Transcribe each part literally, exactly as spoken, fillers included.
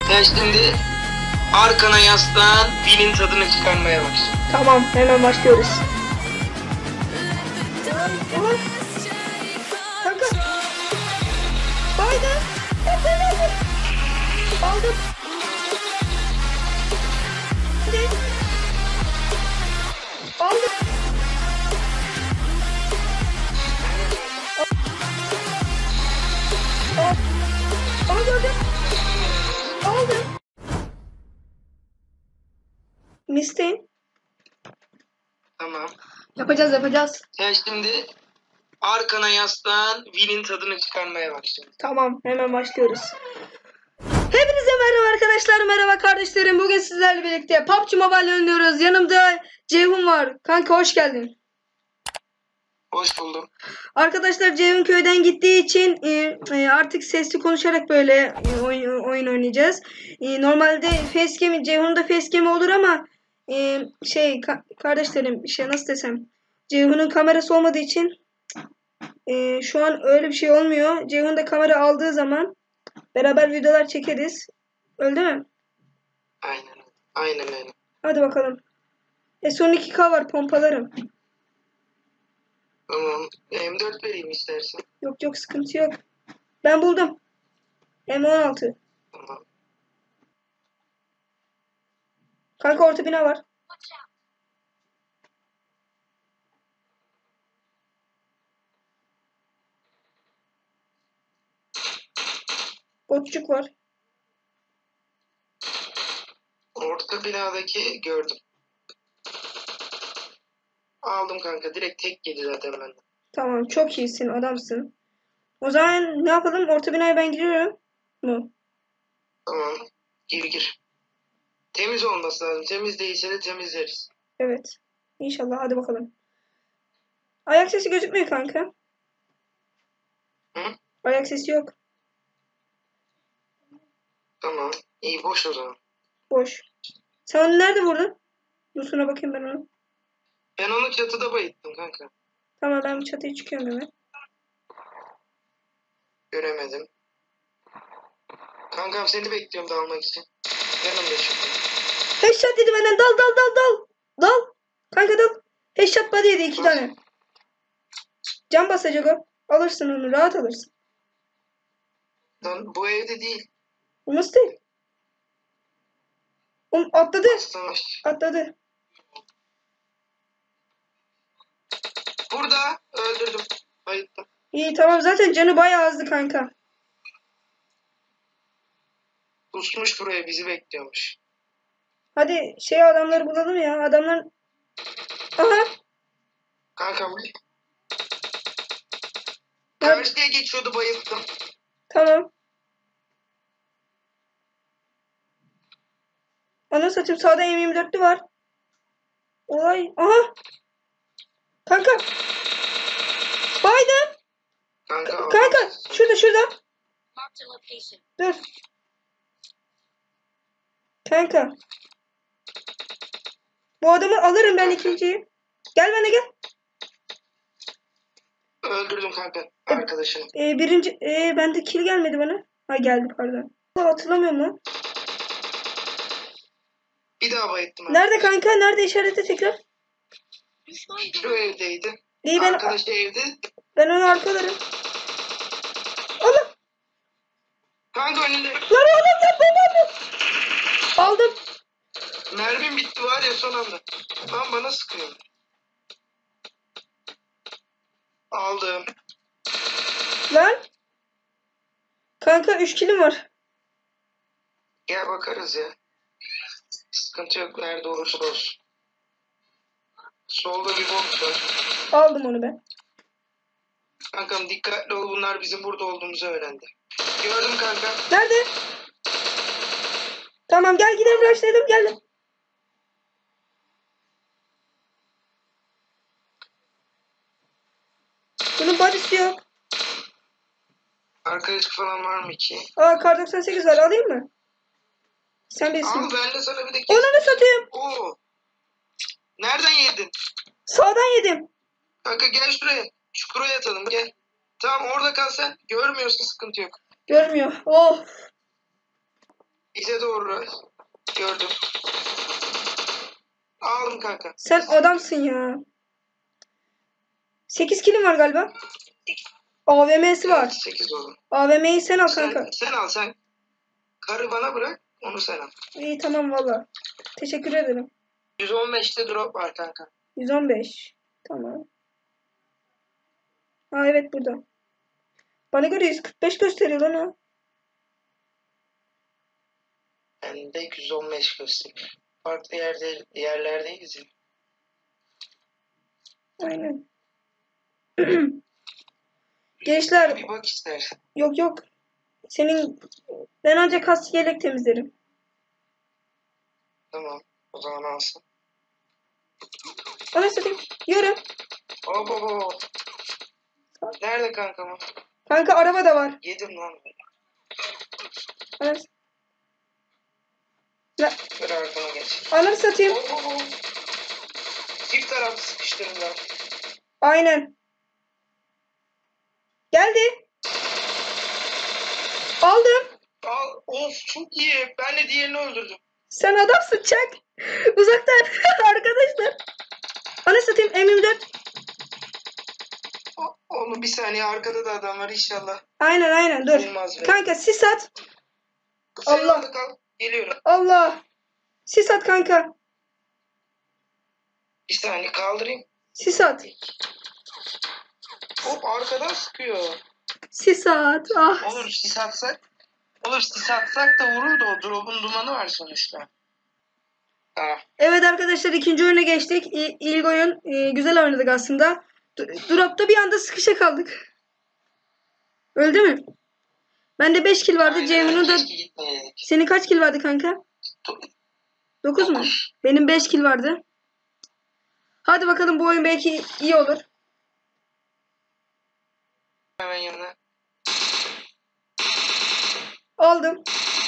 Sen şimdi arkana yaslan, dilin tadını çıkarmaya bak. Tamam, hemen başlıyoruz. Kanka. Baydım. Aldım. Ne? Aldım. Aldım. Aldım. Misteğin. Tamam. Yapacağız yapacağız. Sen şimdi arkana yaslan, dilin tadını çıkarmaya bak. Tamam, hemen başlıyoruz. Hepinize merhaba arkadaşlar, merhaba kardeşlerim. Bugün sizlerle birlikte P U B G Mobile oynuyoruz. Yanımda Ceyhun var. Kanka hoş geldin. Hoş buldum. Arkadaşlar Ceyhun köyden gittiği için e, e, artık sesli konuşarak böyle e, oyun, oyun oynayacağız. E, normalde facecam, Ceyhun'da facecam olur ama e, şey ka kardeşlerim şey nasıl desem, Ceyhun'un kamerası olmadığı için e, şu an öyle bir şey olmuyor. Ceyhun da kamera aldığı zaman beraber videolar çekeriz. Öyle mi? Aynen. Aynen öyle. Hadi bakalım. S on iki K var, pompalarım. Tamam. M dört vereyim istersen. Yok yok, sıkıntı yok. Ben buldum. M on altı. Tamam. Kanka orta bina var. Botçuk var. Orta binadaki gördüm. Aldım kanka. Direkt tek yedi zaten benden. Tamam, çok iyisin, adamsın. O zaman ne yapalım? Orta binaya ben giriyorum mu? Tamam. Gir gir. Temiz olması lazım. Temiz değilse de temizleriz. Evet. İnşallah, hadi bakalım. Ayak sesi gözükmüyor kanka. Hı? Ayak sesi yok. Tamam. İyi boş o zaman. Boş. Sen onu nerede vurdun? Dur şuna bakayım ben onu. Ben onu çatıda bayılttım kanka. Tamam, ben bu çatıya çıkıyorum hemen. Göremedim. Kankam seni bekliyorum dalmak için. Yanımda şimdi. Headshot yedi benden, dal dal dal dal. Dal. Kanka dal. Headshot body yedi iki tane. Can basacak o. Alırsın onu, rahat alırsın. Lan bu evde değil. Nasıl değil? Oğlum atladı. Savaş. Atladı. Burada öldürdüm. Bayılttım. İyi tamam, zaten canı bayağı azdı kanka. Pusmuş buraya, bizi bekliyormuş. Hadi şey adamları bulalım ya. Adamlar... Aha. Kankam. Nerede? Karşıya geçiyordu, bayılttım. Tamam. Ana satayım, sağda M yirmi dörtlü var. Olay. Aha. Kanka. Baydım. Kanka. Kanka şurada şurada. Dur. Kanka. Bu adamı alırım ben, ikinciyi. Gel bana gel. Öldürdüm kanka arkadaşını. E, birinci e, bende kill gelmedi bana. Ha geldi, pardon. Hatırlamıyorum lan. Bir daha bayılttım. Nerede kanka? Nerede, işareti tekrar? Şu evdeydi. İyi, ben Arkadaşı evde. ben onu arkalarım. Allah. Kanka önünde. Lan oğlum lan, ben aldım. Aldım. Mermim bitti var ya son anda. Lan bana sıkıyor. Aldım. Lan. Kanka üç killim var. Gel bakarız ya. Sıkıntı yok nerede olursa olsun. Solda bir box var. Aldım onu ben. Kankam dikkatli ol, bunlar bizim burada olduğumuzu öğrendi. Gördüm kanka. Nerede? Tamam gel gidelim, başlayalım, gel. Bunun body'si yok. Arkadaş falan var mı ki? Aa, kar doksan sekiz var, alayım mı? Sen bilirsin. Al, ben de sana bir de kes. Onu da satayım. Oo. Nereden yedin? Sağdan yedim. Kanka gel şuraya. Çukura yatalım gel. Tamam orada kal sen. Görmüyorsun, sıkıntı yok. Görmüyor. Oh. Bize doğru. Gördüm. Aldım kanka. Sen adamsın ya. sekiz kilim var galiba. A V M'si var. sekiz oldu. A V M'yi sen al Sen, kanka. sen al sen. Karı bana bırak. Onu sen al. İyi tamam valla. Teşekkür ederim. yüz on beşte drop var kanka. yüz on beş. Tamam. Ha evet burada. Bana göre yüz kırk beş gösteriyor lan o. Ben de yüz on beş gösteriyor. Farklı yerde, yerlerdeyiz ya. Aynen. Gençler Bir bak istersen. yok yok. Senin ben ancak kas yelek temizlerim. Tamam. O zaman alsın. Ana satayım. Yürü. Hop hop hop. Nerede kanka mı? Kanka araba da var. Yedim lan. Ana, La, Ver arkama geç. ananı satayım. Hop hop hop. Çift taraflı sıkıştırırlar. Aynen. Geldi. Aldım. Al. Of çok iyi. Ben de diğerini öldürdüm. Sen adamsın çak. Uzaktan arkadaşlar. Ana satayım M yirmi dört. O- Oğlum bir saniye arkada da adam var inşallah. Aynen aynen dur. Olmaz be. Kanka sis at. Sen Allah. orada kal. Geliyorum. Allah. Sis at kanka. Bir saniye kaldırayım. Sis at. Hop arkadan sıkıyor. Sis at. Ah. Olur sis atsak. Olur sis atsak da vurur da o drop'un dumanı var sonuçta. Tamam. Evet arkadaşlar ikinci oyuna geçtik. İ- İlk oyun e, güzel oynadık aslında. D- Drop'ta bir anda sıkışa kaldık. Öldü mü? Bende beş kill vardı. Aynen, Ceyhun'un da... keşke gitmeyeydik. Senin kaç kill vardı kanka? dokuz mu? Dokuz. Benim beş kill vardı. Hadi bakalım bu oyun belki iyi olur. Hemen yanına. Aldım.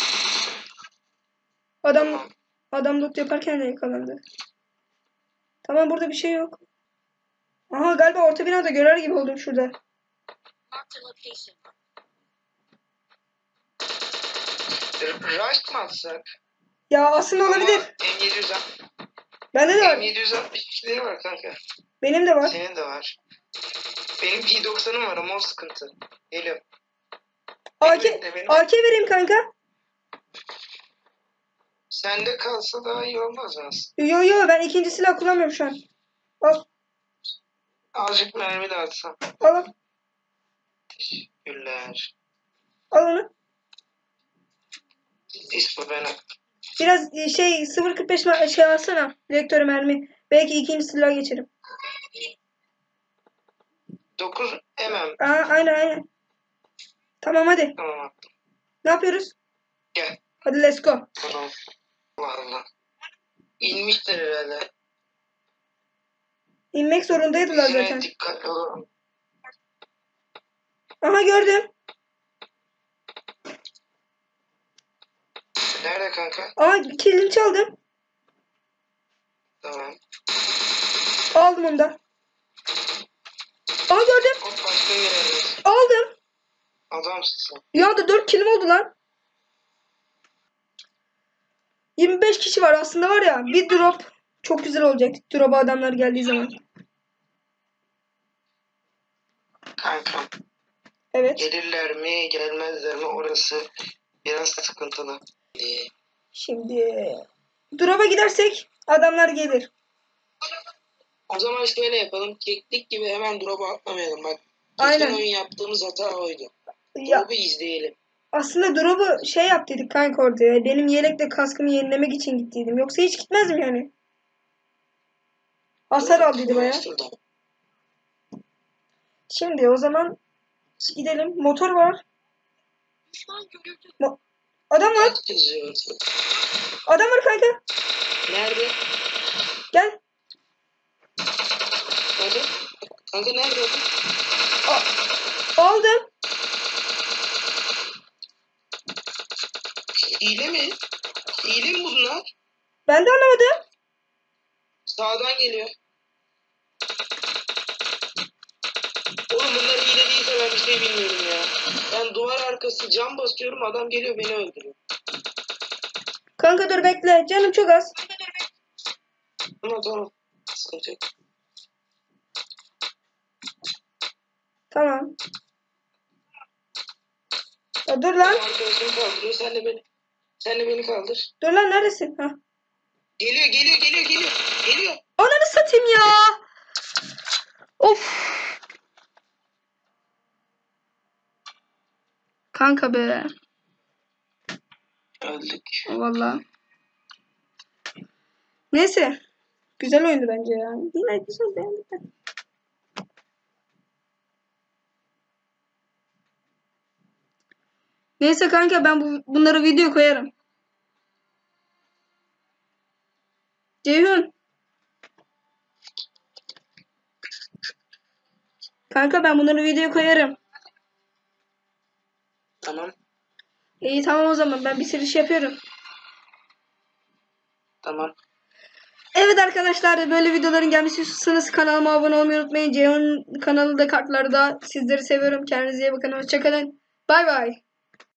Adam Tamam. adam loot yaparken de yakalandı. Tamam burada bir şey yok. Aha galiba orta binada görer gibi oldum şurada. Rush mı atsak? Ya aslında olabilir. Ama M yedi yüz Bende de var. M yedi yüz altmış kişileri var kanka. Benim de var. Senin de var. Benim P doksanım var ama o sıkıntı. Geliyorum. A K, Bekle, benim- A K vereyim kanka. Sende kalsa daha iyi olmaz mı aslında? Yo yo ben ikinci silah kullanmıyorum şu an. Al. Azıcık mermi de atsam. Al al. Teşekkürler. Al onu. İsmi ben Biraz e, şey sıfır nokta kırk beş mer- şey alsana. Reaktörü mermi. Belki ikinci silah geçerim. dokuz mm. Aa aynen aynen. Tamam hadi. Tamam. Ne yapıyoruz? Gel. Hadi let's go. Tamam. Allah Allah. İnmiştir herhalde. İnmek zorundaydılar Yüzüne zaten. dikkatli olalım. Aha gördüm. Nerede kanka? Aa kilini çaldım. Tamam. Aldım onu da. Aa gördüm. Hop başka bir yerde. Aldım. Adamsın sen. Bir anda dört kilim oldu lan. yirmi beş kişi var aslında var ya. Bir drop çok güzel olacak. Drop'a adamlar geldiği zaman. Kankam. Evet. Gelirler mi gelmezler mi orası biraz sıkıntılı. Ee, Şimdi drop'a gidersek adamlar gelir. O zaman şöyle yapalım. Keklik gibi hemen drop'a atlamayalım. Bak. Aynen. Geçen oyun yaptığımız hata oydu. Ya Drop'u izleyelim. aslında drop'u şey yaptıydık kanka orada ya. Benim yelekle kaskımı yenilemek için gittiydim. Yoksa hiç gitmezdim yani. Hasar Drop aldıydı baya. Monster'da. Şimdi o zaman gidelim. Motor var. Mo- Adam var. Kaç yazıyor? Adam var kanka. Nerede? Gel. Nerede? Kanka nerede? A- Aldım. Hile mi? Hile mi bunlar? Ben de anlamadım. Sağdan geliyor. Oğlum bunlar hile değilse ben bir şey bilmiyorum ya. Ben duvar arkası cam basıyorum adam geliyor beni öldürüyor. Kanka dur bekle. Canım çok az. Tamam tamam. Sıkıntı yok. Tamam. Ya dur lan. Arkadaşım kaldırıyor. Sen de beni. Sen de beni kaldır. Dur lan neredesin? Ha. Geliyor geliyor geliyor geliyor. Geliyor. Ananı satayım ya. Of. Kanka be. Öldük. Vallahi. Neyse. Güzel oyundu bence ya. Yine güzel beğendim ben. Neyse kanka ben bu, bunları video koyarım. Ceyhun. Kanka ben bunları video koyarım. Tamam. İyi tamam o zaman ben bitiriş yapıyorum. Tamam. Evet arkadaşlar böyle videoların gelmesi istiyorsanız kanalıma abone olmayı unutmayın. Ceyhun kanalı da kartlarda. Sizleri seviyorum. Kendinize iyi bakın. Hoşçakalın. Bay bay.